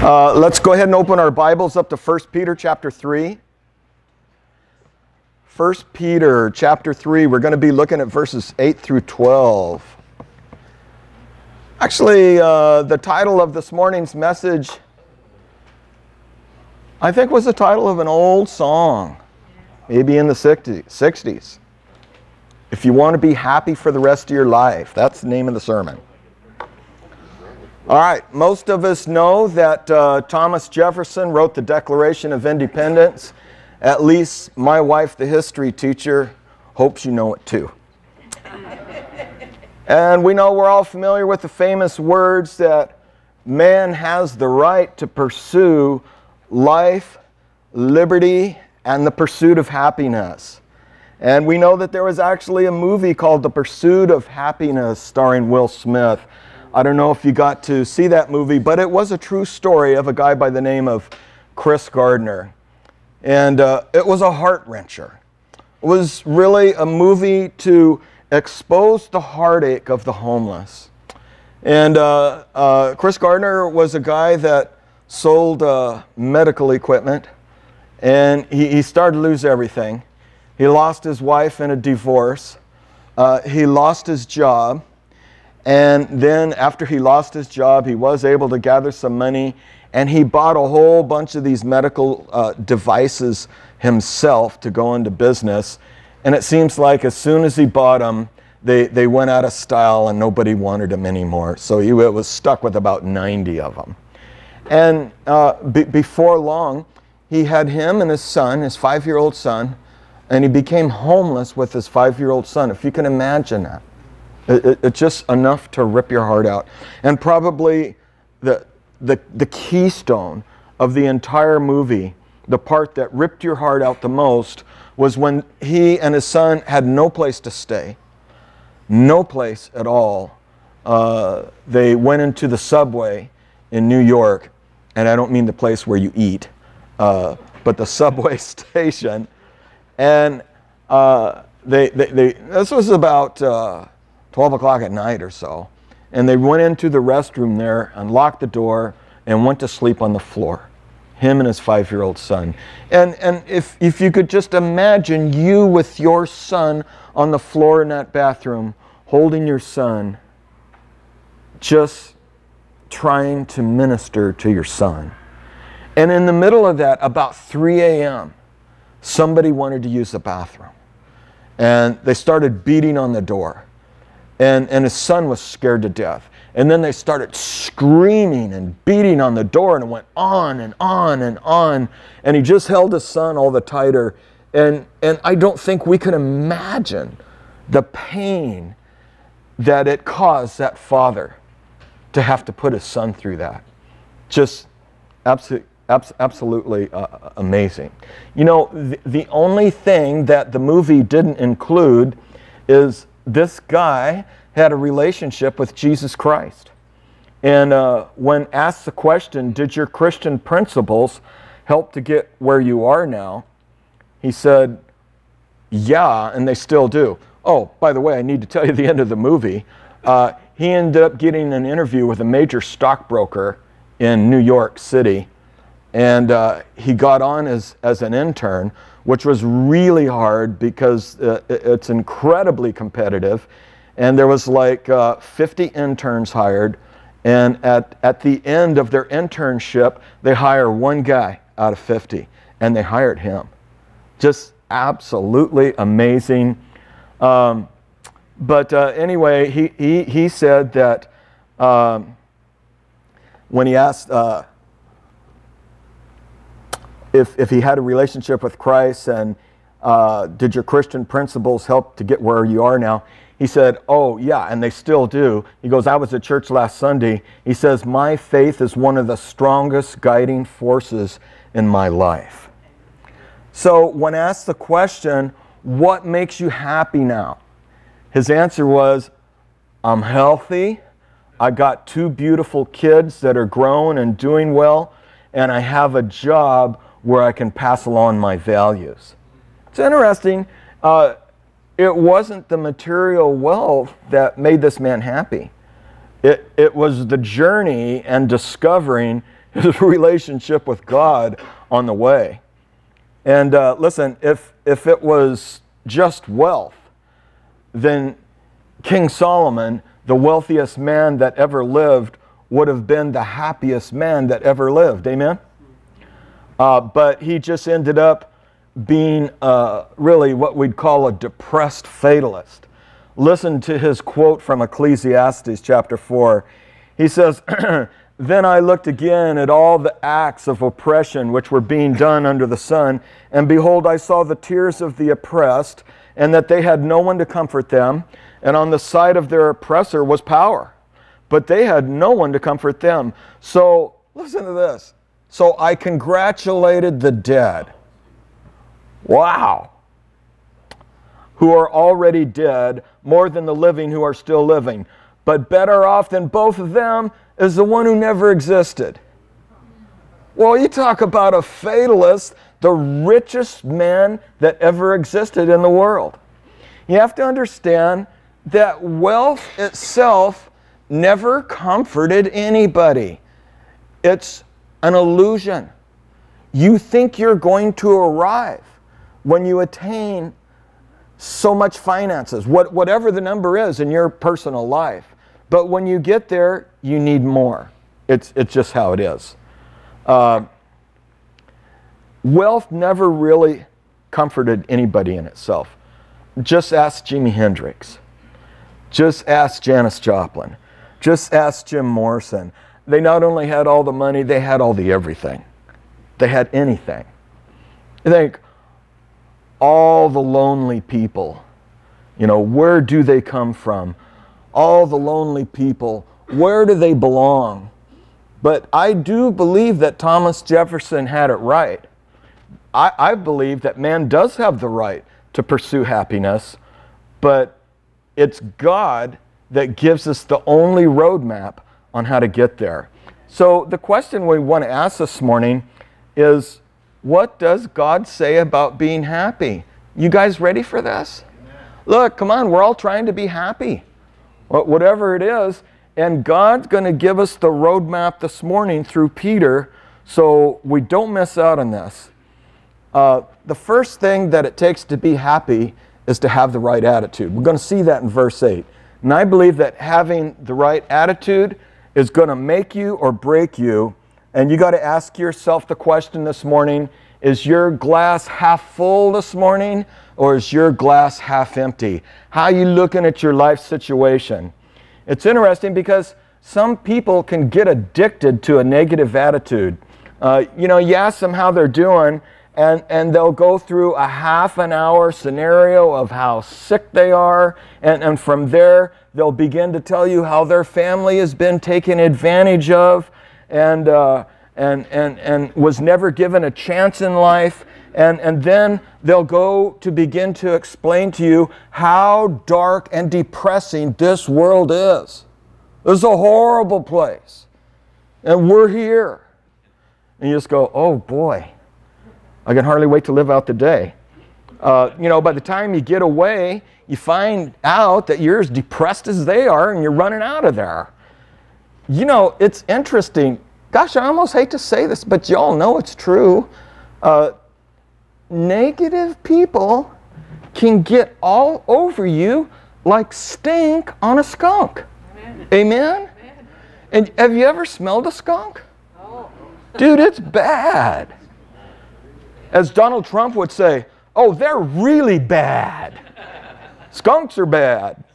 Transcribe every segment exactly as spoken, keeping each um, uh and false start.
Uh, let's go ahead and open our Bibles up to First Peter chapter three. First Peter chapter three, we're going to be looking at verses eight through twelve. Actually, uh, the title of this morning's message, I think, was the title of an old song, maybe in the sixties. If you want to be happy for the rest of your life, that's the name of the sermon. All right, most of us know that uh, Thomas Jefferson wrote the Declaration of Independence. At least my wife, the history teacher, hopes you know it too. And we know we're all familiar with the famous words that man has the right to pursue life, liberty, and the pursuit of happiness. And we know that there was actually a movie called The Pursuit of Happiness starring Will Smith. I don't know if you got to see that movie, but it was a true story of a guy by the name of Chris Gardner. And uh, it was a heart-wrencher. It was really a movie to expose the heartache of the homeless. And uh, uh, Chris Gardner was a guy that sold uh, medical equipment, and he, he started to lose everything. He lost his wife in a divorce. Uh, he lost his job. And then after he lost his job, he was able to gather some money, and he bought a whole bunch of these medical uh, devices himself to go into business. And it seems like as soon as he bought them, they, they went out of style and nobody wanted them anymore. So he was stuck with about ninety of them. And uh, be, before long, he had him and his son, his five-year-old son, and he became homeless with his five-year-old son, if you can imagine that. It, it, it's just enough to rip your heart out. And probably the, the, the keystone of the entire movie, the part that ripped your heart out the most, was when he and his son had no place to stay. No place at all. Uh, they went into the subway in New York, and I don't mean the place where you eat, uh, but the subway station. And uh, they, they, they, this was about uh, twelve o'clock at night or so. And they went into the restroom there and locked the door and went to sleep on the floor. Him and his five-year-old son. And, and if, if you could just imagine you with your son on the floor in that bathroom, holding your son, just trying to minister to your son. And in the middle of that, about three a m, somebody wanted to use the bathroom. And they started beating on the door. And, and his son was scared to death. And then they started screaming and beating on the door, and it went on and on and on. And he just held his son all the tighter. And, and I don't think we can imagine the pain that it caused that father to have to put his son through that. Just absolutely. Absolutely uh, amazing. You know, the, the only thing that the movie didn't include is this guy had a relationship with Jesus Christ. And uh, when asked the question, did your Christian principles help to get where you are now? He said, yeah, and they still do. Oh, by the way, I need to tell you the end of the movie. Uh, he ended up getting an interview with a major stockbroker in New York City. And uh, he got on as, as an intern, which was really hard because uh, it's incredibly competitive. And there was like uh, fifty interns hired. And at, at the end of their internship, they hire one guy out of fifty. And they hired him. Just absolutely amazing. Um, but uh, anyway, he, he, he said that um, when he asked... Uh, If, if he had a relationship with Christ and uh, did your Christian principles help to get where you are now? He said, oh yeah, and they still do. He goes, I was at church last Sunday. He says, my faith is one of the strongest guiding forces in my life. So when asked the question, what makes you happy now? His answer was, I'm healthy. I got two beautiful kids that are grown and doing well, and I have a job where I can pass along my values. It's interesting. Uh, it wasn't the material wealth that made this man happy. It, it was the journey and discovering is a relationship with God on the way. And uh, listen, if, if it was just wealth, then King Solomon, the wealthiest man that ever lived, would have been the happiest man that ever lived. Amen? Uh, but he just ended up being uh, really what we'd call a depressed fatalist. Listen to his quote from Ecclesiastes chapter four. He says, "Then I looked again at all the acts of oppression which were being done under the sun, and behold, I saw the tears of the oppressed, and that they had no one to comfort them, and on the side of their oppressor was power, but they had no one to comfort them. So, listen to this. So I congratulated the dead." Wow. "Who are already dead, more than the living who are still living. But better off than both of them is the one who never existed." Well, you talk about a fatalist, the richest man that ever existed in the world. You have to understand that wealth itself never comforted anybody. It's an illusion. You think you're going to arrive when you attain so much finances, what, whatever the number is in your personal life. But when you get there, you need more. It's, it's just how it is. Uh, wealth never really comforted anybody in itself. Just ask Jimi Hendrix. Just ask Janis Joplin. Just ask Jim Morrison. They not only had all the money, they had all the everything. They had anything. You think, all the lonely people, you know, where do they come from? All the lonely people, where do they belong? But I do believe that Thomas Jefferson had it right. I, I believe that man does have the right to pursue happiness, but it's God that gives us the only roadmap on how to get there. So the question we want to ask this morning is, what does God say about being happy? You guys ready for this? Look, come on, we're all trying to be happy, whatever it is. And God's going to give us the roadmap this morning through Peter so we don't miss out on this. Uh, the first thing that it takes to be happy is to have the right attitude. We're going to see that in verse eight. And I believe that having the right attitude is going to make you or break you. And you got to ask yourself the question this morning, is your glass half full this morning, or is your glass half empty? How are you looking at your life situation? It's interesting because some people can get addicted to a negative attitude. Uh, you know, you ask them how they're doing, and, and they'll go through a half an hour scenario of how sick they are, and, and from there, they'll begin to tell you how their family has been taken advantage of, and uh, and and and was never given a chance in life, and and then they'll go to begin to explain to you how dark and depressing this world is. This is a horrible place, and we're here, and you just go, oh boy, I can hardly wait to live out the day. Uh, you know, by the time you get away, you find out that you're as depressed as they are, and you're running out of there. You know, it's interesting. Gosh, I almost hate to say this, but y'all know it's true. Uh, negative people can get all over you like stink on a skunk. Amen? Amen? Amen. And have you ever smelled a skunk? Oh. Dude, it's bad. As Donald Trump would say, oh, they're really bad. Skunks are bad.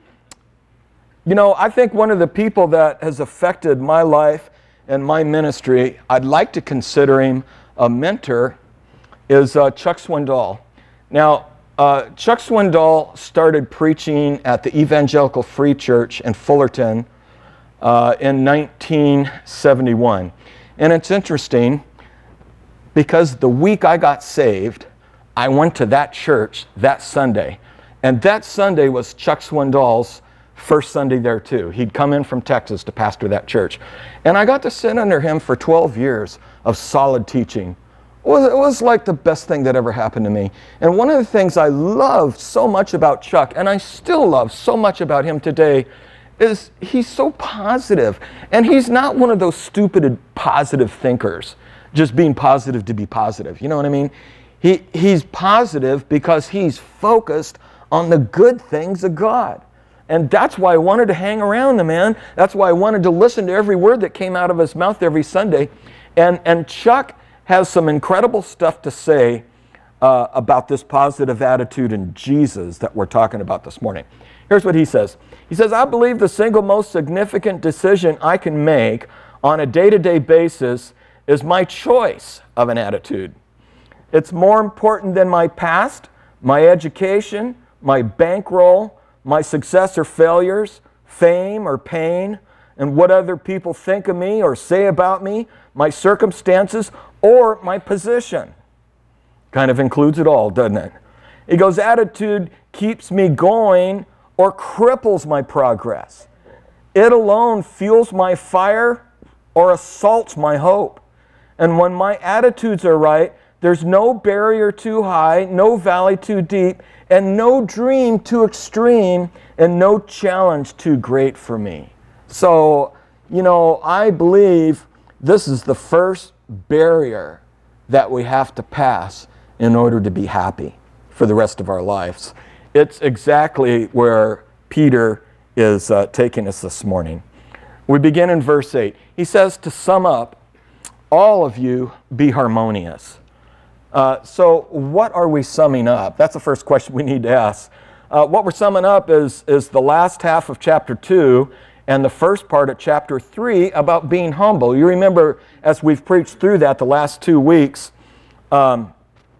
You know, I think one of the people that has affected my life and my ministry, I'd like to consider him a mentor, is uh, Chuck Swindoll. Now, uh, Chuck Swindoll started preaching at the Evangelical Free Church in Fullerton uh, in nineteen seventy-one. And it's interesting because the week I got saved, I went to that church that Sunday. And that Sunday was Chuck Swindoll's first Sunday there too. He'd come in from Texas to pastor that church. And I got to sit under him for twelve years of solid teaching. It was, it was like the best thing that ever happened to me. And one of the things I loved so much about Chuck, and I still love so much about him today, is he's so positive. And he's not one of those stupid positive thinkers, just being positive to be positive. You know what I mean? He, he's positive because he's focused on the good things of God. And that's why I wanted to hang around the man. That's why I wanted to listen to every word that came out of his mouth every Sunday. And, and Chuck has some incredible stuff to say uh, about this positive attitude in Jesus that we're talking about this morning. Here's what he says. He says, I believe the single most significant decision I can make on a day-to-day basis is my choice of an attitude. It's more important than my past, my education, my bankroll, my success or failures, fame or pain, and what other people think of me or say about me, my circumstances, or my position. Kind of includes it all, doesn't it? He goes, attitude keeps me going or cripples my progress. It alone fuels my fire or assaults my hope. And when my attitudes are right, there's no barrier too high, no valley too deep, and no dream too extreme, and no challenge too great for me. So, you know, I believe this is the first barrier that we have to pass in order to be happy for the rest of our lives. It's exactly where Peter is uh, taking us this morning. We begin in verse eight. He says, to sum up, all of you be harmonious. Uh, so what are we summing up? That's the first question we need to ask. Uh, what we're summing up is, is the last half of chapter two and the first part of chapter three about being humble. You remember, as we've preached through that the last two weeks, um,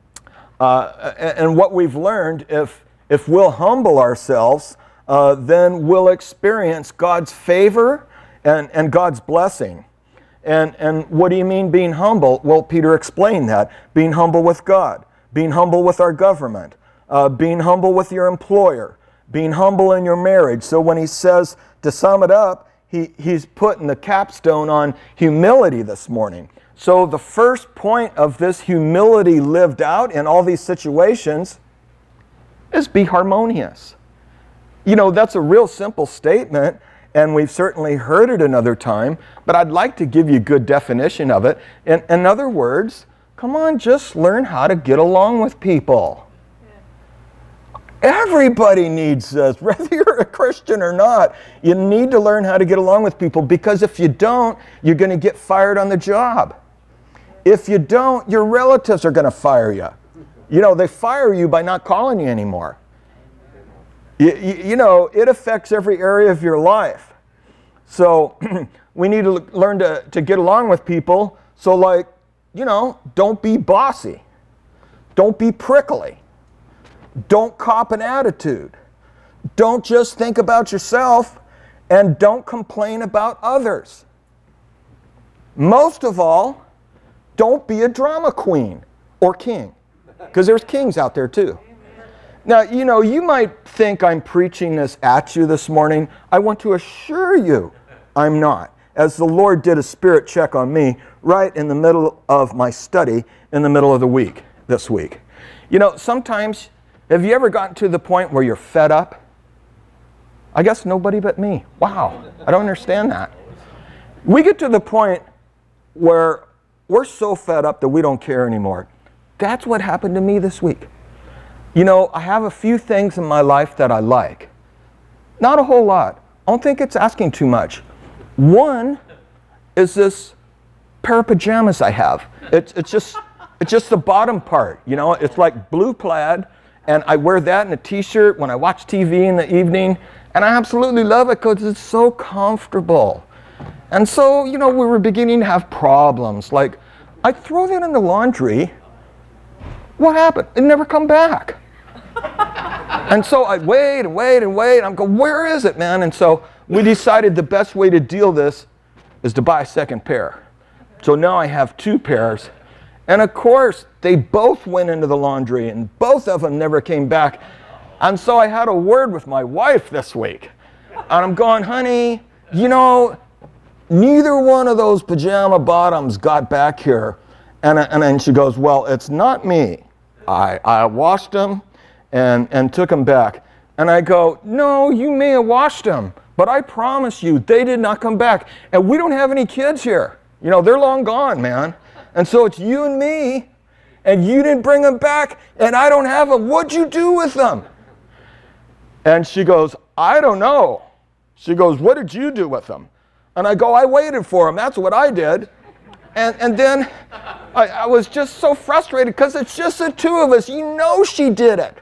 uh, and, and what we've learned, if, if we'll humble ourselves, uh, then we'll experience God's favor and, and God's blessing. And, and what do you mean being humble? Well, Peter explained that. Being humble with God, being humble with our government, uh, being humble with your employer, being humble in your marriage. So when he says, to sum it up, he, he's putting the capstone on humility this morning. So the first point of this humility lived out in all these situations is be harmonious. You know, that's a real simple statement, and we've certainly heard it another time, but I'd like to give you a good definition of it. In, in other words, come on, just learn how to get along with people. Everybody needs this, whether you're a Christian or not. You need to learn how to get along with people, because if you don't, you're going to get fired on the job. If you don't, your relatives are going to fire you. You know, they fire you by not calling you anymore. You, you, you know, it affects every area of your life. So we need to learn to, to get along with people. So like, you know, don't be bossy. Don't be prickly. Don't cop an attitude. Don't just think about yourself, and don't complain about others. Most of all, don't be a drama queen or king, because there's kings out there too. Now, you know, you might think I'm preaching this at you this morning. I want to assure you I'm not, as the Lord did a spirit check on me right in the middle of my study in the middle of the week, this week. You know, sometimes, have you ever gotten to the point where you're fed up? I guess nobody but me. Wow, I don't understand that. We get to the point where we're so fed up that we don't care anymore. That's what happened to me this week. You know, I have a few things in my life that I like. Not a whole lot. I don't think it's asking too much. One is this pair of pajamas I have. It's, it's, just, it's just the bottom part, you know. It's like blue plaid, and I wear that in a t-shirt when I watch T V in the evening, and I absolutely love it because it's so comfortable. And so, you know, we were beginning to have problems. Like, I throw that in the laundry. What happened? It never come back. And so I wait and wait and wait. And I'm going, where is it, man? And so we decided the best way to deal this is to buy a second pair. So now I have two pairs. And of course, they both went into the laundry, and both of them never came back. And so I had a word with my wife this week. And I'm going, honey, you know, neither one of those pajama bottoms got back here. And, and then she goes, well, it's not me. I, I washed them and, and took them back. And I go, no, you may have washed them, But I promise you, they did not come back. And we don't have any kids here. You know, they're long gone, man. And so it's you and me, and you didn't bring them back, and I don't have them. What'd you do with them? And she goes, I don't know. She goes, what did you do with them? And I go, I waited for them. That's what I did. And, and then I, I was just so frustrated because it's just the two of us. You know she did it.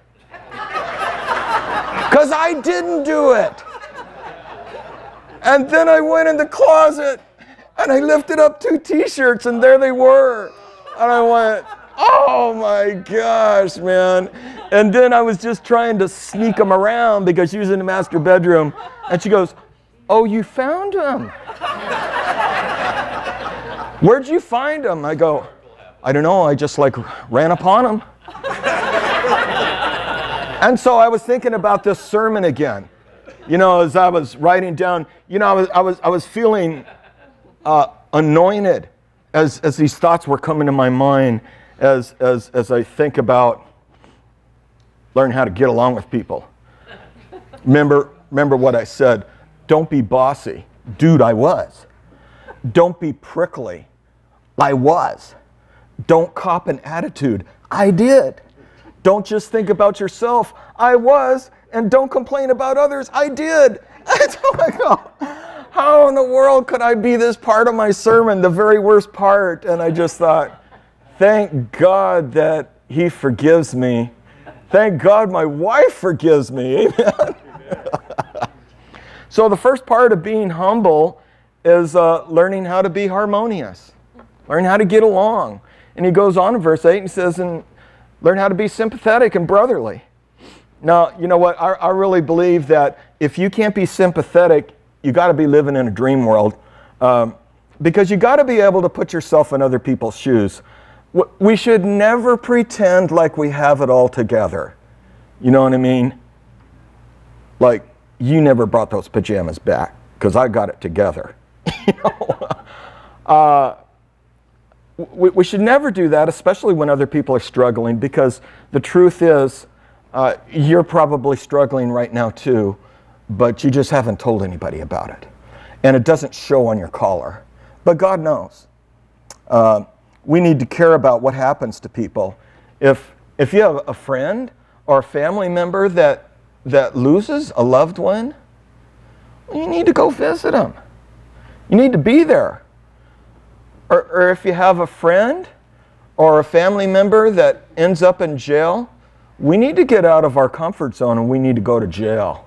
Because I didn't do it. And then I went in the closet and I lifted up two t-shirts and there they were. And I went, oh my gosh, man. And then I was just trying to sneak them around because she was in the master bedroom. And she goes, oh, you found them. Where'd you find them? I go, I don't know. I just like ran upon them. And so I was thinking about this sermon again. You know, as I was writing down, you know, I was, I was, I was feeling uh, anointed as, as these thoughts were coming to my mind as, as, as I think about learning how to get along with people. Remember, remember what I said. Don't be bossy. Dude, I was. Don't be prickly. I was. Don't cop an attitude. I did. Don't just think about yourself. I was. And don't complain about others. I did. And so I go, how in the world could I be this part of my sermon, the very worst part? And I just thought, thank God that he forgives me. Thank God my wife forgives me. Amen. So the first part of being humble is uh, learning how to be harmonious. Learn how to get along. And he goes on in verse eight and he says, and learn how to be sympathetic and brotherly. Now, you know what? I, I really believe that if you can't be sympathetic, you got to be living in a dream world. Um, because you got to be able to put yourself in other people's shoes. We should never pretend like we have it all together. You know what I mean? Like, you never brought those pajamas back because I got it together. You know? uh, we, we should never do that, especially when other people are struggling, because the truth is, uh, you're probably struggling right now too, but you just haven't told anybody about it. And it doesn't show on your collar. But God knows. Uh, we need to care about what happens to people. If, if you have a friend or a family member that, that loses a loved one, you need to go visit them. You need to be there. Or, or if you have a friend or a family member that ends up in jail, we need to get out of our comfort zone and we need to go to jail.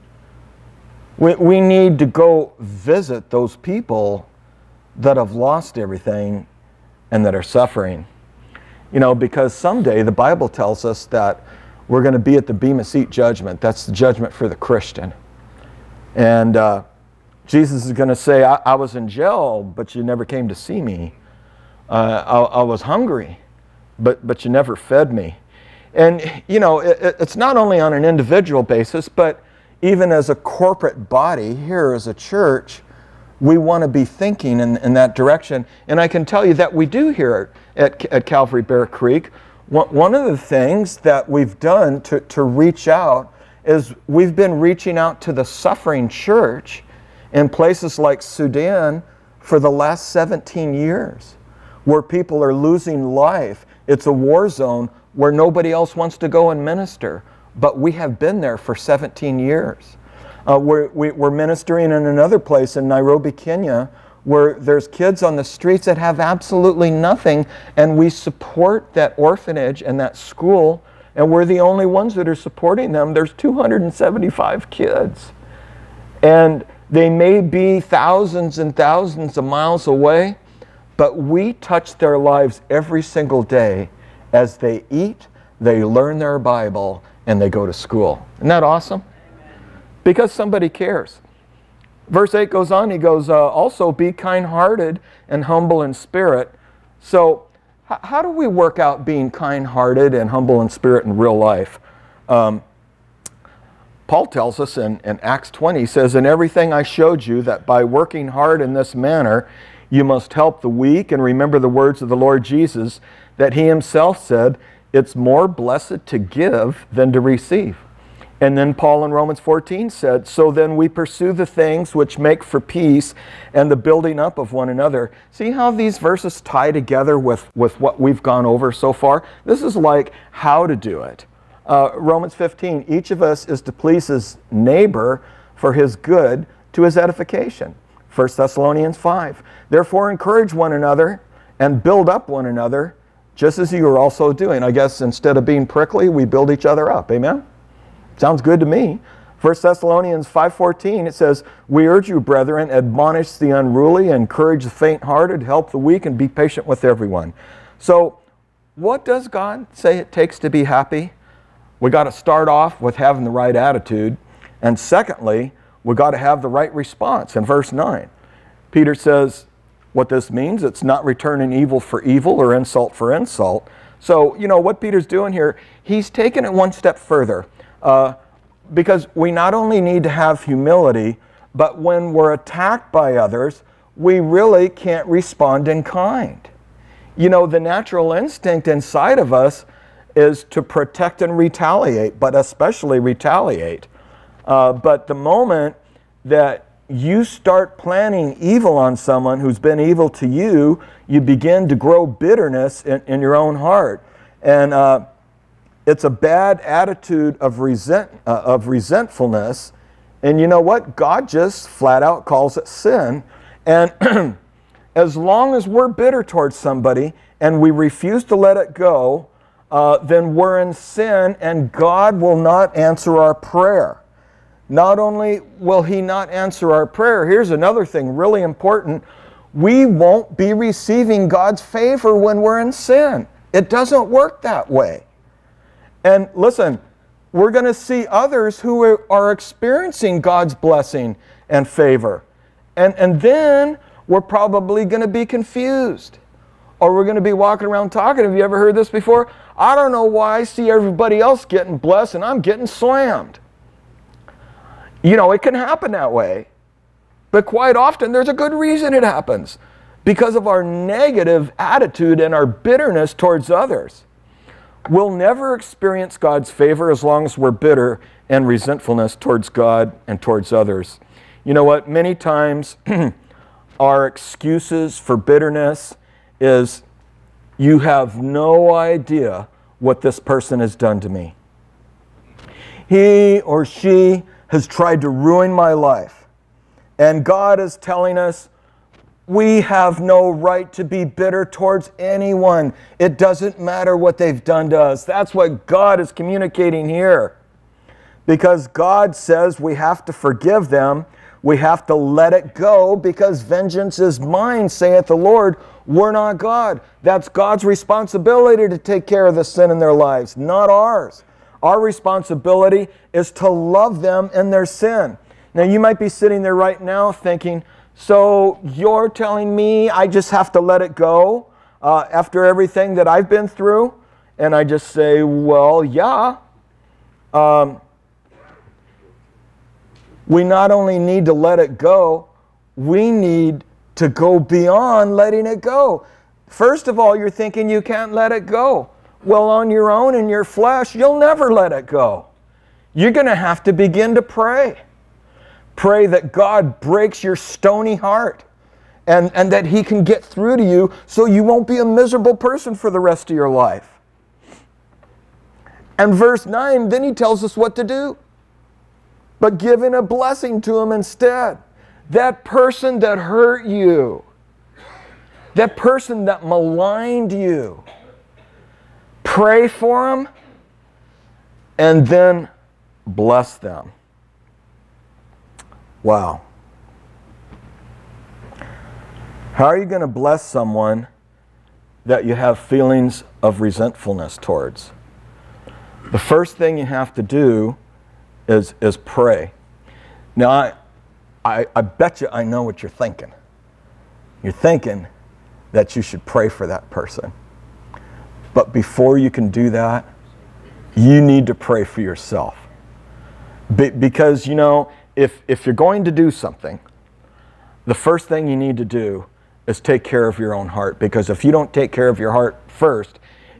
We, we need to go visit those people that have lost everything and that are suffering. You know, because someday the Bible tells us that we're going to be at the Bema Seat judgment. That's the judgment for the Christian. And uh, Jesus is going to say, I, I was in jail, but you never came to see me. Uh, I, I was hungry, but, but you never fed me. And, you know, it, it's not only on an individual basis, but even as a corporate body here as a church, we want to be thinking in, in that direction. And I can tell you that we do here at, at Calvary Bear Creek. One, one of the things that we've done to, to reach out is we've been reaching out to the suffering church in places like Sudan for the last seventeen years, where people are losing life. It's a war zone where nobody else wants to go and minister. But we have been there for seventeen years. Uh, we're, we, we're ministering in another place in Nairobi, Kenya, where there's kids on the streets that have absolutely nothing, and we support that orphanage and that school, and we're the only ones that are supporting them. There's two hundred seventy-five kids. And they may be thousands and thousands of miles away, but we touch their lives every single day as they eat, they learn their Bible, and they go to school. Isn't that awesome? Because somebody cares. Verse eight goes on, he goes, uh, also be kind-hearted and humble in spirit. So h- how do we work out being kind-hearted and humble in spirit in real life? Um, Paul tells us in, in Acts twenty, he says, in everything I showed you that by working hard in this manner, you must help the weak and remember the words of the Lord Jesus, that he himself said, it's more blessed to give than to receive. And then Paul in Romans fourteen said, so then we pursue the things which make for peace and the building up of one another. See how these verses tie together with, with what we've gone over so far? This is like how to do it. Uh, Romans fifteen, each of us is to please his neighbor for his good to his edification. First Thessalonians five, therefore encourage one another and build up one another, just as you are also doing. I guess instead of being prickly, we build each other up. Amen? Sounds good to me. First Thessalonians five fourteen, it says, we urge you, brethren, admonish the unruly, encourage the faint-hearted, help the weak, and be patient with everyone. So what does God say it takes to be happy? We got to start off with having the right attitude. And secondly, we got to have the right response. In verse nine, Peter says what this means. It's not returning evil for evil or insult for insult. So, you know, what Peter's doing here, he's taking it one step further. Uh, because we not only need to have humility, but when we're attacked by others, we really can't respond in kind. You know, the natural instinct inside of us is to protect and retaliate, but especially retaliate. Uh, but the moment that you start planning evil on someone who's been evil to you, you begin to grow bitterness in, in your own heart. And uh, it's a bad attitude of, resent, uh, of resentfulness. And you know what? God just flat out calls it sin. And as long as we're bitter towards somebody and we refuse to let it go, uh, then we're in sin and God will not answer our prayer. Not only will he not answer our prayer, here's another thing really important. We won't be receiving God's favor when we're in sin. It doesn't work that way. And listen, we're going to see others who are experiencing God's blessing and favor. And, and then we're probably going to be confused. Or we're going to be walking around talking. Have you ever heard this before? I don't know why I see everybody else getting blessed and I'm getting slammed. You know, it can happen that way. But quite often there's a good reason it happens. Because of our negative attitude and our bitterness towards others. We'll never experience God's favor as long as we're bitter and resentfulness towards God and towards others. You know what? Many times our excuses for bitterness is, you have no idea what this person has done to me. He or she has tried to ruin my life. And God is telling us, we have no right to be bitter towards anyone. It doesn't matter what they've done to us. That's what God is communicating here. Because God says we have to forgive them. We have to let it go because vengeance is mine, saith the Lord. We're not God. That's God's responsibility to take care of the sin in their lives, not ours. Our responsibility is to love them in their sin. Now you might be sitting there right now thinking, so you're telling me I just have to let it go uh, after everything that I've been through? And I just say, well, yeah. Um, we not only need to let it go, we need to go beyond letting it go. First of all, you're thinking you can't let it go. Well, on your own in your flesh, you'll never let it go. You're going to have to begin to pray. Pray that God breaks your stony heart and, and that he can get through to you so you won't be a miserable person for the rest of your life. And verse nine, then he tells us what to do. But giving a blessing to him instead. That person that hurt you, that person that maligned you, pray for them and then bless them. Wow. How are you going to bless someone that you have feelings of resentfulness towards? The first thing you have to do is, is pray. Now, I, I, I bet you I know what you're thinking. You're thinking that you should pray for that person. But before you can do that, you need to pray for yourself. Be, because, you know, If, if you're going to do something, the first thing you need to do is take care of your own heart. Because if you don't take care of your heart first,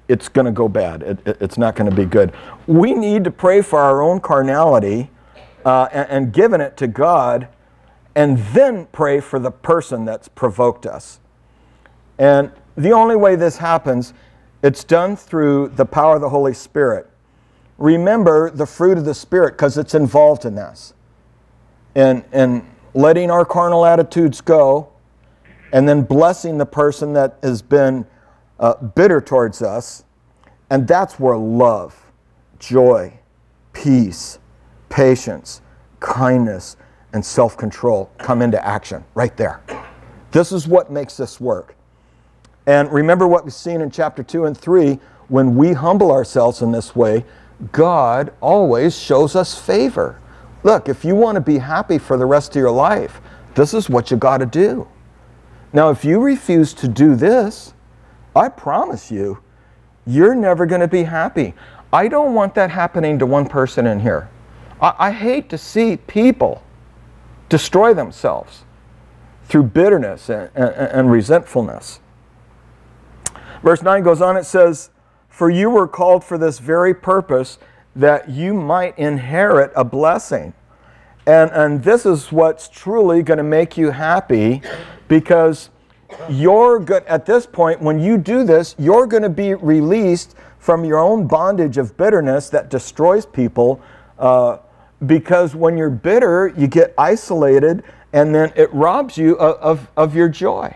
it's going to go bad. It, it, it's not going to be good. We need to pray for our own carnality uh, and, and giving it to God, and then pray for the person that's provoked us. And the only way this happens, it's done through the power of the Holy Spirit. Remember the fruit of the Spirit, because it's involved in this. And, and letting our carnal attitudes go, and then blessing the person that has been uh, bitter towards us. And that's where love, joy, peace, patience, kindness, and self-control come into action right there. This is what makes this work. And remember what we've seen in chapter two and three, when we humble ourselves in this way, God always shows us favor. Look, if you want to be happy for the rest of your life, this is what you got to do. Now, if you refuse to do this, I promise you, you're never going to be happy. I don't want that happening to one person in here. I, I hate to see people destroy themselves through bitterness and, and, and resentfulness. Verse nine goes on, it says, "For you were called for this very purpose, that you might inherit a blessing." And, and this is what's truly going to make you happy, because you're good at this point. When you do this, you're going to be released from your own bondage of bitterness that destroys people, uh, because when you're bitter, you get isolated, and then it robs you of, of, of your joy.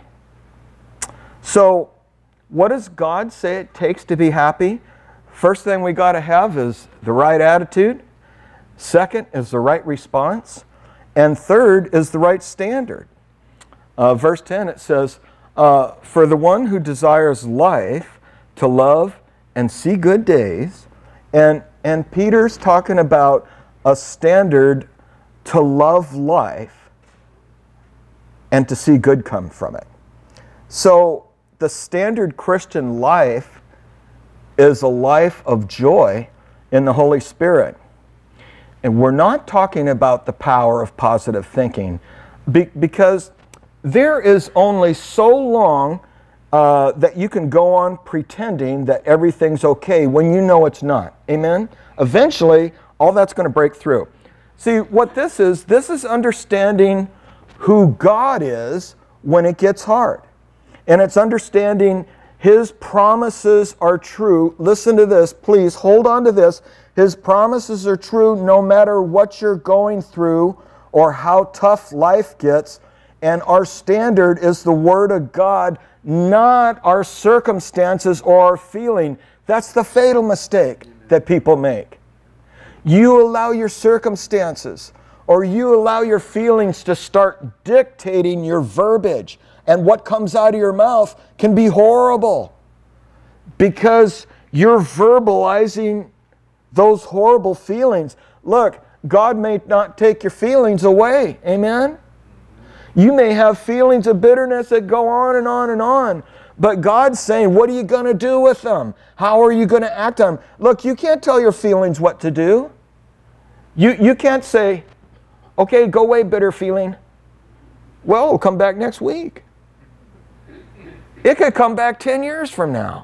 So what does God say it takes to be happy? First thing we got to have is the right attitude. Second is the right response. And third is the right standard. Uh, verse ten, it says, uh, "For the one who desires life to love and see good days," and, and Peter's talking about a standard to love life and to see good come from it. So the standard Christian life is a life of joy in the Holy Spirit. And we're not talking about the power of positive thinking, be, because there is only so long uh, that you can go on pretending that everything's okay when you know it's not. Amen? Eventually, all that's going to break through. See, what this is, this is understanding who God is when it gets hard. And it's understanding His promises are true. Listen to this, please, hold on to this. His promises are true no matter what you're going through or how tough life gets. And our standard is the Word of God, not our circumstances or our feeling. That's the fatal mistake that people make. You allow your circumstances or you allow your feelings to start dictating your verbiage. And what comes out of your mouth can be horrible, because you're verbalizing those horrible feelings. Look, God may not take your feelings away. Amen? You may have feelings of bitterness that go on and on and on. But God's saying, what are you going to do with them? How are you going to act on them? Look, you can't tell your feelings what to do. You, you can't say, okay, go away, bitter feeling. Well, it'll come back next week. It could come back ten years from now.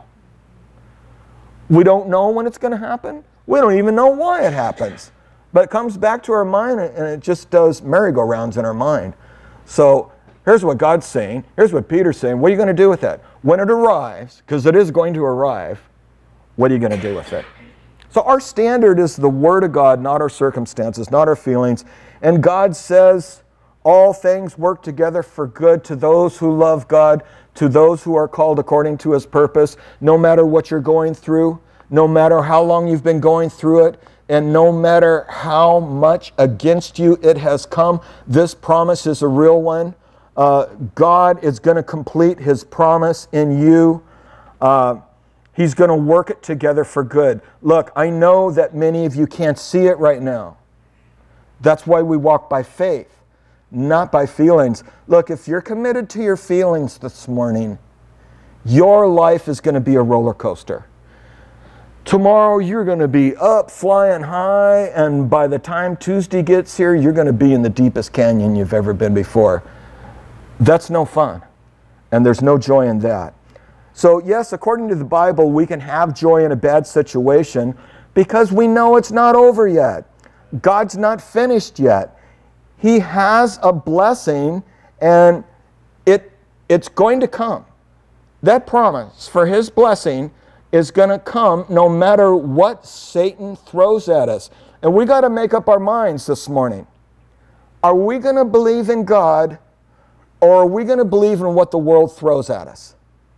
We don't know when it's going to happen. We don't even know why it happens. But it comes back to our mind, and it just does merry-go-rounds in our mind. So here's what God's saying. Here's what Peter's saying. What are you going to do with that? When it arrives, because it is going to arrive, what are you going to do with it? So our standard is the Word of God, not our circumstances, not our feelings. And God says all things work together for good to those who love God, to those who are called according to His purpose. No matter what you're going through, no matter how long you've been going through it, and no matter how much against you it has come, this promise is a real one. Uh, God is going to complete His promise in you. Uh, He's going to work it together for good. Look, I know that many of you can't see it right now. That's why we walk by faith, not by feelings. Look, if you're committed to your feelings this morning, your life is going to be a roller coaster. Tomorrow you're going to be up flying high, and by the time Tuesday gets here, you're going to be in the deepest canyon you've ever been before. That's no fun, and there's no joy in that. So yes, according to the Bible, we can have joy in a bad situation because we know it's not over yet. God's not finished yet. He has a blessing, and it, it's going to come. That promise for His blessing is going to come no matter what Satan throws at us. And we got to make up our minds this morning. Are we going to believe in God, or are we going to believe in what the world throws at us?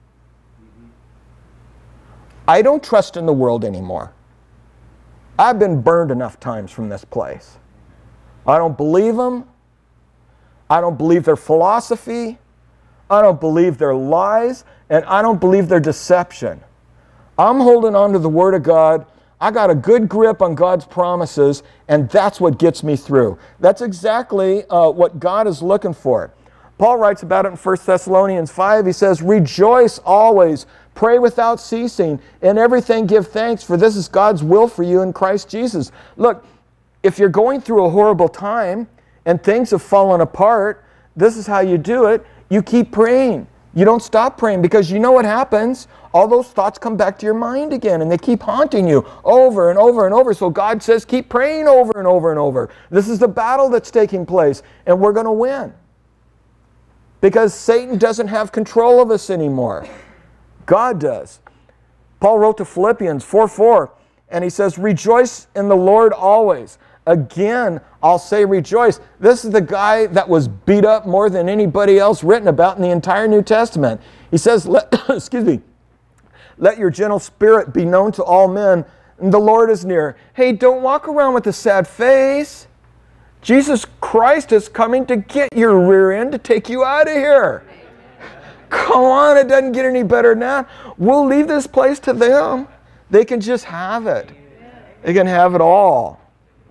I don't trust in the world anymore. I've been burned enough times from this place. I don't believe them. I don't believe their philosophy. I don't believe their lies. And I don't believe their deception. I'm holding on to the Word of God. I got a good grip on God's promises, and that's what gets me through. That's exactly uh, what God is looking for. Paul writes about it in First Thessalonians five. He says, "Rejoice always, pray without ceasing, in everything give thanks, for this is God's will for you in Christ Jesus." Look, if you're going through a horrible time and things have fallen apart, this is how you do it. You keep praying. You don't stop praying, because you know what happens. All those thoughts come back to your mind again, and they keep haunting you over and over and over. So God says, keep praying over and over and over. This is the battle that's taking place, and we're going to win. Because Satan doesn't have control of us anymore. God does. Paul wrote to Philippians four four, and he says, "Rejoice in the Lord always." Again, I'll say rejoice. This is the guy that was beat up more than anybody else written about in the entire New Testament. He says, let, excuse me, "Let your gentle spirit be known to all men, and the Lord is near." Hey, don't walk around with a sad face. Jesus Christ is coming to get your rear end, to take you out of here. Come on, it doesn't get any better than that. We'll leave this place to them. They can just have it. They can have it all.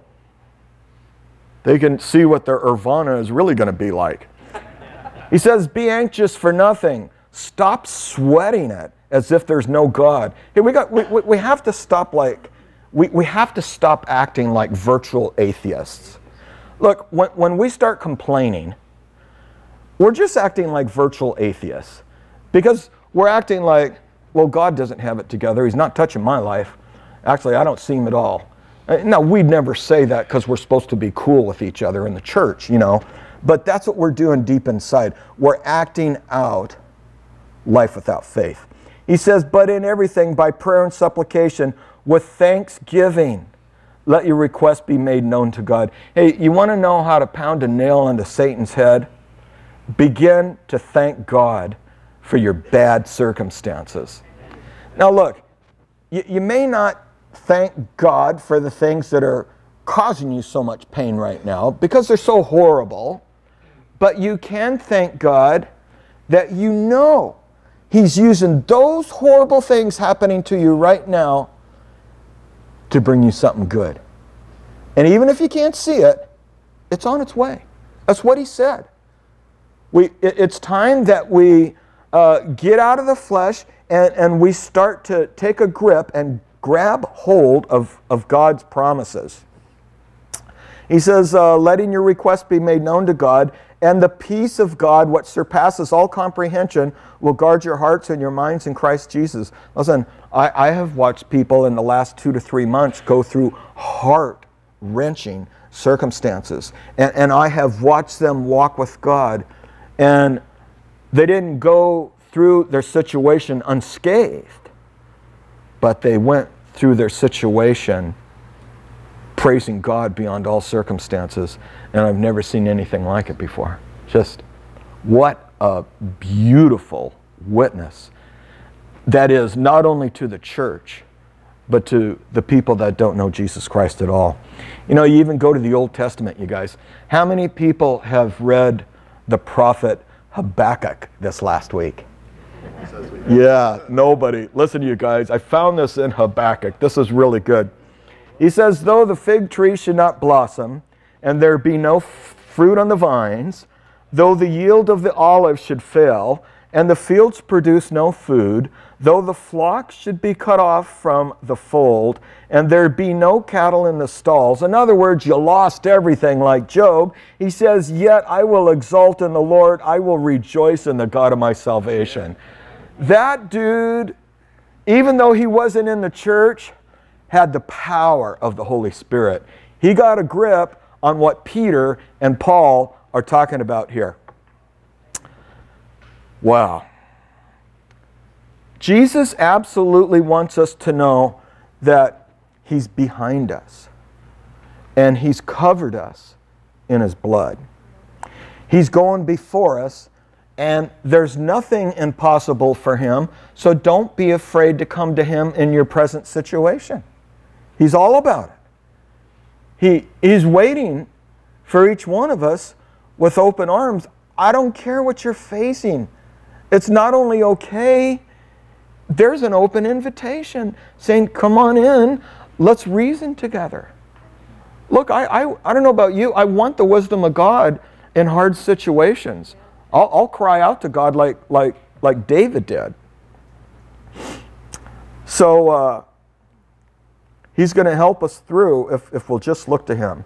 They can see what their Nirvana is really going to be like. He says, "Be anxious for nothing. Stop sweating it as if there's no God." Hey, we got we, we have to stop like we, we have to stop acting like virtual atheists. Look, when, when we start complaining, we're just acting like virtual atheists, because we're acting like, well, God doesn't have it together. He's not touching my life. Actually, I don't see Him at all. Now, we'd never say that because we're supposed to be cool with each other in the church, you know. But that's what we're doing deep inside. We're acting out life without faith. He says, "But in everything, by prayer and supplication, with thanksgiving, let your requests be made known to God." Hey, you want to know how to pound a nail into Satan's head? Begin to thank God for your bad circumstances. Now look, you, you may not thank God for the things that are causing you so much pain right now, because they're so horrible, but you can thank God that you know He's using those horrible things happening to you right now to bring you something good. And even if you can't see it, it's on its way. That's what He said. We, it, it's time that we uh, get out of the flesh and, and we start to take a grip and grab hold of, of God's promises. He says, uh, "Letting your requests be made known to God, and the peace of God, which surpasses all comprehension, will guard your hearts and your minds in Christ Jesus." Listen, I, I have watched people in the last two to three months go through heart-wrenching circumstances. And, and I have watched them walk with God, and they didn't go through their situation unscathed, but they went through their situation praising God beyond all circumstances, and I've never seen anything like it before. Just what a beautiful witness that is, not only to the church, but to the people that don't know Jesus Christ at all. You know, you even go to the Old Testament, you guys. How many people have read the prophet Habakkuk this last week? Yeah, nobody. Listen, you guys, I found this in Habakkuk. This is really good. He says, "Though the fig tree should not blossom, and there be no f- fruit on the vines, though the yield of the olive should fail, and the fields produce no food, though the flock should be cut off from the fold, and there be no cattle in the stalls." In other words, you lost everything like Job. He says, "Yet I will exult in the Lord, I will rejoice in the God of my salvation." That dude, even though he wasn't in the church, had the power of the Holy Spirit. He got a grip on what Peter and Paul are talking about here. Wow. Jesus absolutely wants us to know that He's behind us and He's covered us in His blood. He's going before us, and there's nothing impossible for Him, so don't be afraid to come to Him in your present situation. He's all about it. He, he's waiting for each one of us with open arms. I don't care what you're facing. It's not only okay, there's an open invitation saying, come on in, let's reason together. Look, I, I, I don't know about you, I want the wisdom of God in hard situations. I'll, I'll cry out to God like, like, like David did. So uh, He's going to help us through if, if we'll just look to Him.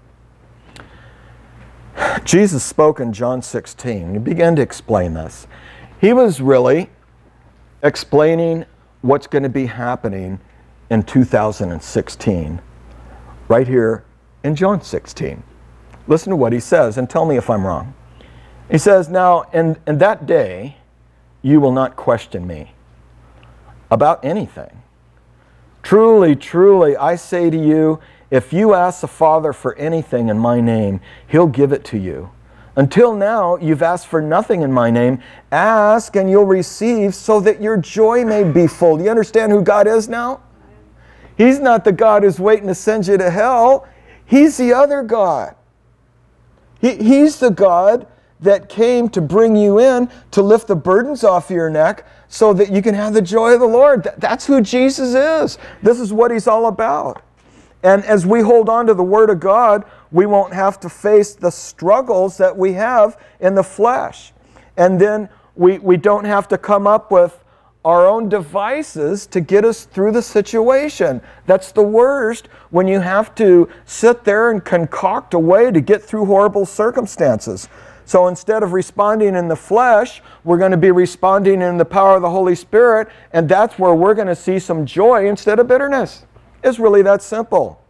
Jesus spoke in John sixteen. He began to explain this. He was really explaining what's going to be happening in two thousand sixteen, right here in John sixteen. Listen to what He says and tell me if I'm wrong. He says, now, in, in that day, you will not question me about anything. Truly, truly, I say to you, if you ask the Father for anything in my name, He'll give it to you. Until now, you've asked for nothing in my name. Ask and you'll receive so that your joy may be full. Do you understand who God is now? He's not the God who's waiting to send you to hell. He's the other God. He, he's the God that came to bring you in, to lift the burdens off your neck so that you can have the joy of the Lord. That, that's who Jesus is. This is what He's all about. And as we hold on to the Word of God, we won't have to face the struggles that we have in the flesh. And then we, we don't have to come up with our own devices to get us through the situation. That's the worst, when you have to sit there and concoct a way to get through horrible circumstances. So instead of responding in the flesh, we're going to be responding in the power of the Holy Spirit, and that's where we're going to see some joy instead of bitterness. It's really that simple.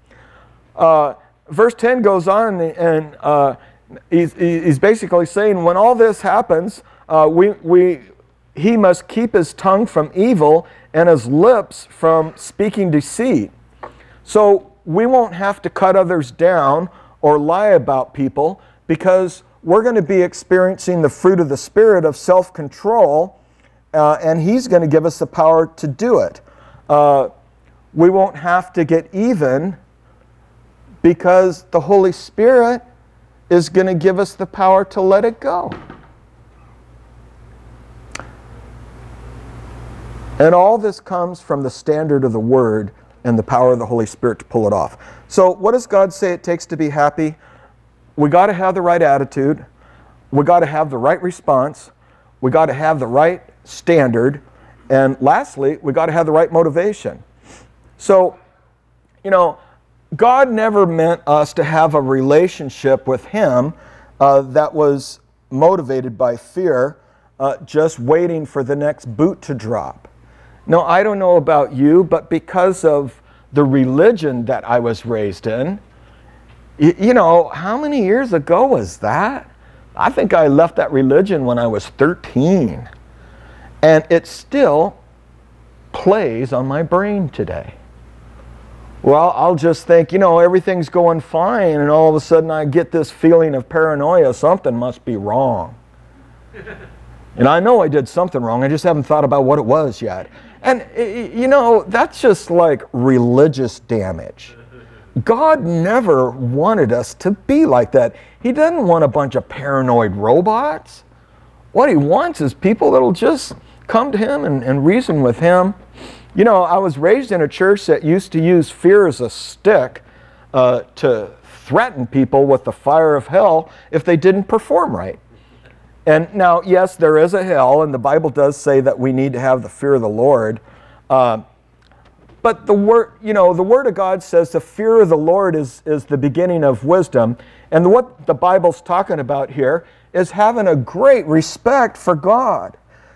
Uh, verse ten goes on, and uh, he's, he's basically saying, when all this happens, uh, we, we, he must keep his tongue from evil and his lips from speaking deceit. So we won't have to cut others down or lie about people, because we're going to be experiencing the fruit of the Spirit of self-control, uh, and He's going to give us the power to do it. Uh, we won't have to get even, because the Holy Spirit is going to give us the power to let it go. And all this comes from the standard of the Word and the power of the Holy Spirit to pull it off. So what does God say it takes to be happy? We got to have the right attitude. We got to have the right response. We got to have the right standard. And lastly, we got to have the right motivation. So, you know, God never meant us to have a relationship with Him uh, that was motivated by fear, uh, just waiting for the next boot to drop. No, I don't know about you, but because of the religion that I was raised in, you know, how many years ago was that? I think I left that religion when I was thirteen. And it still plays on my brain today. Well, I'll just think, you know, everything's going fine, and all of a sudden I get this feeling of paranoia. Something must be wrong. And I know I did something wrong. I just haven't thought about what it was yet. And, you know, that's just like religious damage. God never wanted us to be like that. He doesn't want a bunch of paranoid robots. What He wants is people that'll just come to Him and, and reason with Him. You know, I was raised in a church that used to use fear as a stick uh, to threaten people with the fire of hell if they didn't perform right. And now, yes, there is a hell, and the Bible does say that we need to have the fear of the Lord. Uh, But the word, you know, the Word of God says the fear of the Lord is, is the beginning of wisdom. And what the Bible's talking about here is having a great respect for God.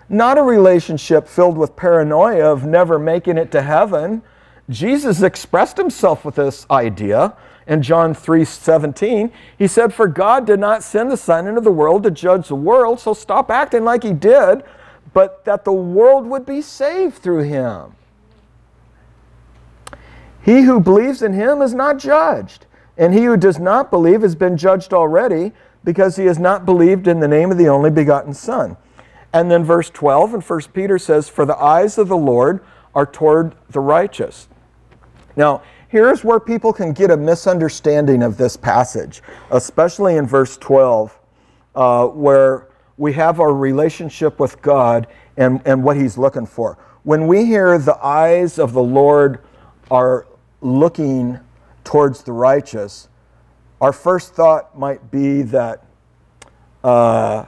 not a relationship filled with paranoia of never making it to heaven. Jesus expressed himself with this idea in John three seventeen. He said, "For God did not send the Son into the world to judge the world," so stop acting like he did, "but that the world would be saved through him. He who believes in him is not judged, and he who does not believe has been judged already, because he has not believed in the name of the only begotten Son." And then verse twelve in First Peter says, "For the eyes of the Lord are toward the righteous." Now, here's where people can get a misunderstanding of this passage, especially in verse twelve, uh, where we have our relationship with God and, and what he's looking for. When we hear the eyes of the Lord are looking towards the righteous, our first thought might be that uh,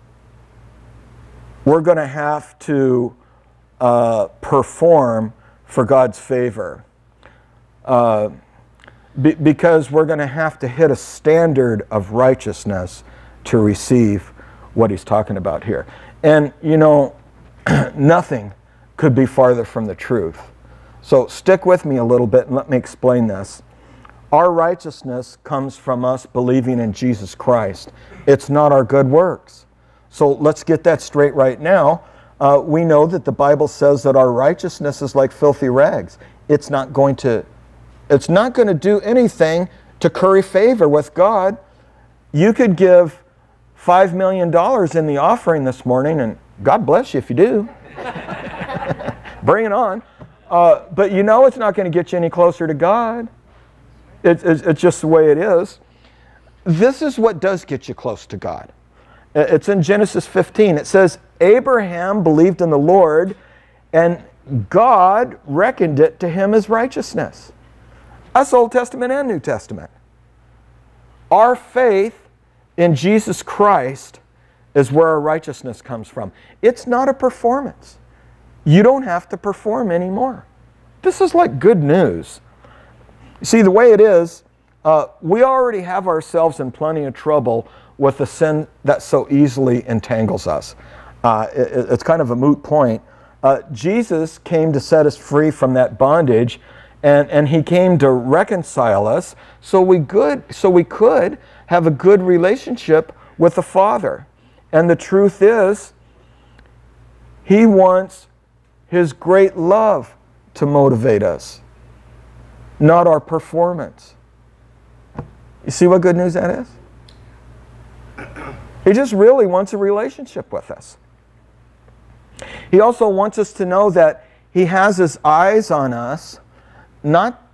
we're going to have to uh, perform for God's favor. Uh, be, because we're going to have to hit a standard of righteousness to receive what he's talking about here. And, you know, nothing could be farther from the truth. So stick with me a little bit and let me explain this. Our righteousness comes from us believing in Jesus Christ. It's not our good works. So let's get that straight right now. Uh, we know that the Bible says that our righteousness is like filthy rags. It's not going to It's not going to do anything to curry favor with God. You could give five million dollars in the offering this morning, and God bless you if you do. Bring it on. Uh, but you know it's not going to get you any closer to God. It, it's, it's just the way it is. This is what does get you close to God. It's in Genesis fifteen. It says, "Abraham believed in the Lord, and God reckoned it to him as righteousness." That's Old Testament and New Testament. Our faith in Jesus Christ is where our righteousness comes from. It's not a performance. You don't have to perform anymore. This is like good news. You see, the way it is, uh, we already have ourselves in plenty of trouble with the sin that so easily entangles us. Uh, it, it's kind of a moot point. Uh, Jesus came to set us free from that bondage. And, and he came to reconcile us so we could, so we could have a good relationship with the Father. And the truth is, he wants his great love to motivate us, not our performance. You see what good news that is? He just really wants a relationship with us. He also wants us to know that he has his eyes on us, Not,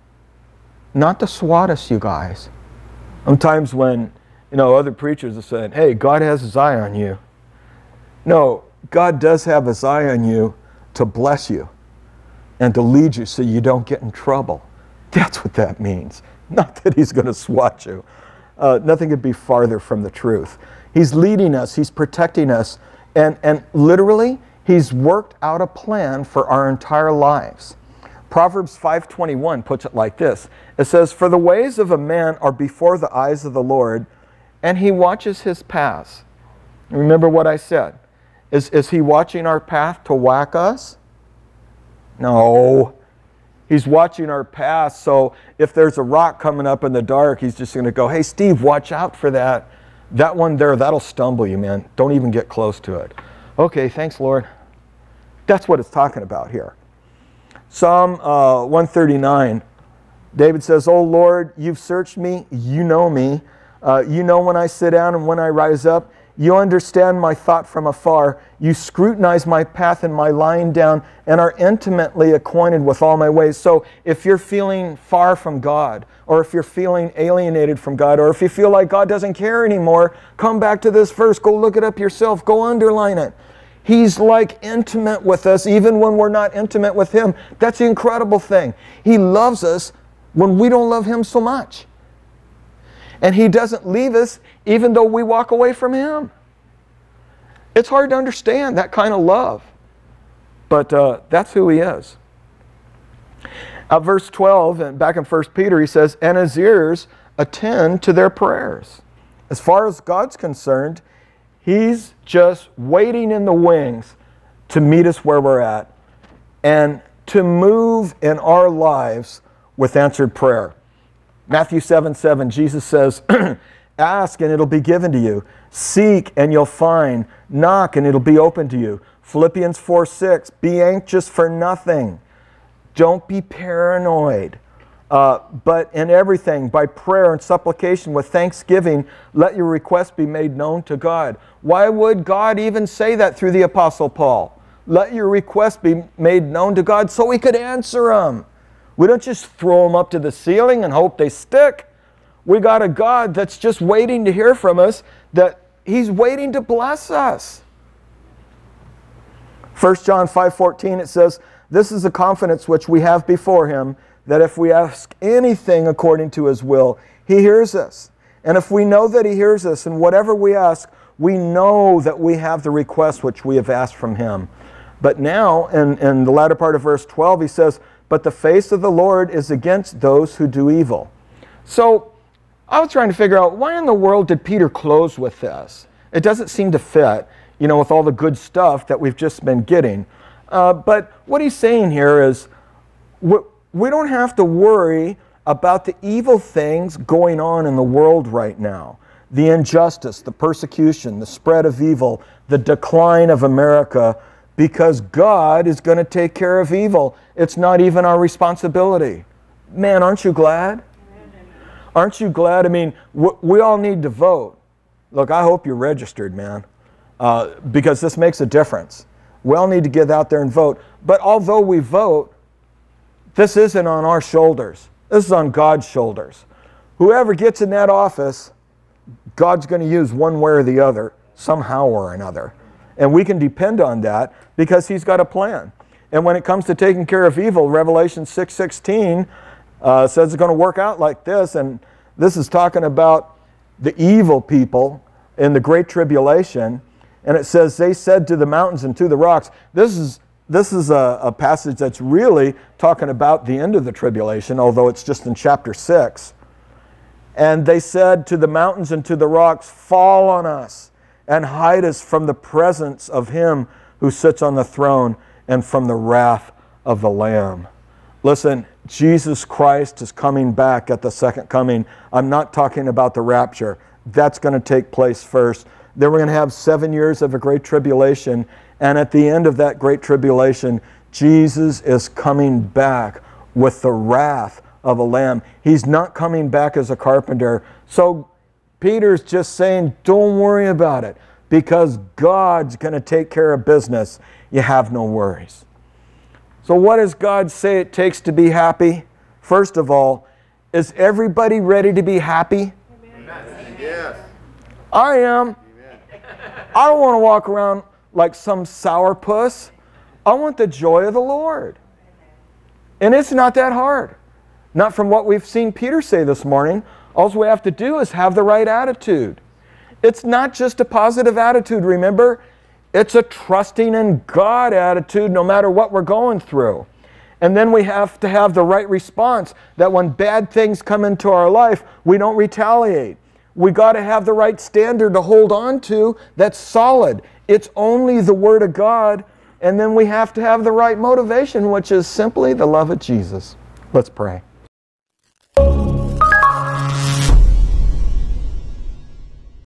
not to swat us, you guys. Sometimes when, you know, other preachers are saying, "Hey, God has his eye on you." No, God does have his eye on you to bless you and to lead you so you don't get in trouble. That's what that means. Not that he's going to swat you. Uh, nothing could be farther from the truth. He's leading us. He's protecting us. And, and literally, he's worked out a plan for our entire lives. Proverbs five twenty-one puts it like this. It says, "For the ways of a man are before the eyes of the Lord, and he watches his paths." Remember what I said. Is, is he watching our path to whack us? No. He's watching our path, so if there's a rock coming up in the dark, he's just going to go, "Hey, Steve, watch out for that. That one there, that'll stumble you, man. Don't even get close to it." Okay, thanks, Lord. That's what it's talking about here. Psalm uh, one thirty-nine, David says, "O Lord, you've searched me, you know me. Uh, you know when I sit down and when I rise up. You understand my thought from afar. You scrutinize my path and my lying down and are intimately acquainted with all my ways." So if you're feeling far from God, or if you're feeling alienated from God, or if you feel like God doesn't care anymore, come back to this verse. Go look it up yourself. Go underline it. He's like intimate with us even when we're not intimate with him. That's the incredible thing. He loves us when we don't love him so much. And he doesn't leave us even though we walk away from him. It's hard to understand that kind of love. But uh, that's who he is. Uh, verse twelve, and back in First Peter, he says, "And his ears attend to their prayers." As far as God's concerned, He's just waiting in the wings to meet us where we're at and to move in our lives with answered prayer. Matthew seven seven, Jesus says, ask and it'll be given to you. Seek and you'll find. Knock and it'll be open to you. Philippians four six, be anxious for nothing. Don't be paranoid. Uh, but in everything, by prayer and supplication with thanksgiving, let your requests be made known to God. Why would God even say that through the Apostle Paul? Let your requests be made known to God so He could answer them. We don't just throw them up to the ceiling and hope they stick. We got a God that's just waiting to hear from us, that He's waiting to bless us. First John five fourteen, it says, this is the confidence which we have before Him, that if we ask anything according to His will, He hears us. And if we know that He hears us, and whatever we ask, we know that we have the request which we have asked from Him. But now, in, in the latter part of verse twelve, he says, but the face of the Lord is against those who do evil. So, I was trying to figure out, why in the world did Peter close with this? It doesn't seem to fit, you know, with all the good stuff that we've just been getting. Uh, but what he's saying here is, we, we don't have to worry about the evil things going on in the world right now. The injustice, the persecution, the spread of evil, the decline of America, because God is going to take care of evil. It's not even our responsibility. Man, aren't you glad? Aren't you glad? I mean, we all need to vote. Look, I hope you're registered, man, uh, because this makes a difference. We all need to get out there and vote. But although we vote, this isn't on our shoulders. This is on God's shoulders. Whoever gets in that office, God's going to use one way or the other, somehow or another. And we can depend on that because He's got a plan. And when it comes to taking care of evil, Revelation six sixteen uh, says it's going to work out like this. And this is talking about the evil people in the Great Tribulation. And it says, they said to the mountains and to the rocks. This is, this is a, a passage that's really talking about the end of the tribulation, although it's just in chapter six. And they said to the mountains and to the rocks, fall on us and hide us from the presence of Him who sits on the throne and from the wrath of the Lamb. Listen, Jesus Christ is coming back at the second coming. I'm not talking about the rapture. That's going to take place first. Then we're going to have seven years of a great tribulation. And at the end of that great tribulation, Jesus is coming back with the wrath of a lamb. He's not coming back as a carpenter. So Peter's just saying, don't worry about it, because God's going to take care of business. You have no worries. So what does God say it takes to be happy? First of all, is everybody ready to be happy? Amen. Yes. I am. Amen. I don't want to walk around like some sourpuss. I want the joy of the Lord. And it's not that hard. Not from what we've seen Peter say this morning. All we have to do is have the right attitude. It's not just a positive attitude, remember? It's a trusting in God attitude no matter what we're going through. And then we have to have the right response, that when bad things come into our life, we don't retaliate. We got to have the right standard to hold on to that's solid. It's only the Word of God. And then we have to have the right motivation, which is simply the love of Jesus. Let's pray.